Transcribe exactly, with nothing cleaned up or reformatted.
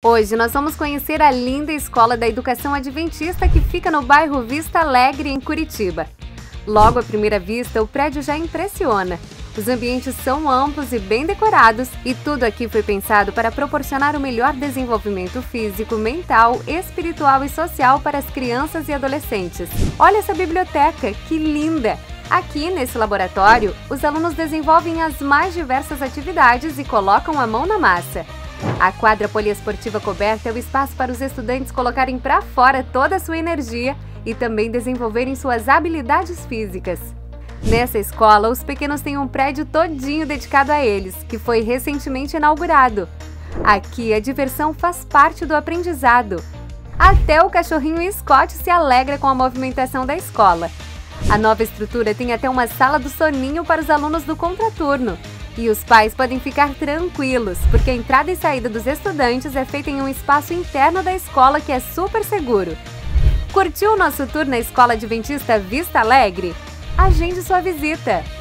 Hoje nós vamos conhecer a linda Escola da Educação Adventista que fica no bairro Vista Alegre, em Curitiba. Logo à primeira vista, o prédio já impressiona. Os ambientes são amplos e bem decorados, e tudo aqui foi pensado para proporcionar o melhor desenvolvimento físico, mental, espiritual e social para as crianças e adolescentes. Olha essa biblioteca, que linda! Aqui, nesse laboratório, os alunos desenvolvem as mais diversas atividades e colocam a mão na massa. A quadra poliesportiva coberta é o espaço para os estudantes colocarem para fora toda a sua energia e também desenvolverem suas habilidades físicas. Nessa escola, os pequenos têm um prédio todinho dedicado a eles, que foi recentemente inaugurado. Aqui, a diversão faz parte do aprendizado. Até o cachorrinho Scott se alegra com a movimentação da escola. A nova estrutura tem até uma sala do soninho para os alunos do contraturno. E os pais podem ficar tranquilos, porque a entrada e saída dos estudantes é feita em um espaço interno da escola que é super seguro. Curtiu o nosso tour na Escola Adventista Vista Alegre? Agende sua visita!